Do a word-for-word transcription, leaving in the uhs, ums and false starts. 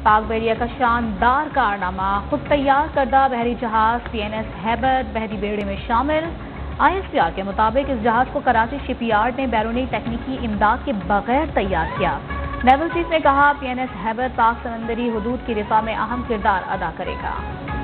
पाक बहरिया का शानदार कारनामा, खुद तैयार करदा बहरी जहाज पी एन एस हैबर बहरी बेड़े में शामिल। आई एस पी आर के मुताबिक इस जहाज को कराची शिपयार्ड ने बैरूनी तकनीकी इमदाद के बगैर तैयार किया। नेवल चीफ ने कहा, पी एन एस हैबर पाक समंदरी हदूद की रिफा में अहम किरदार अदा करेगा।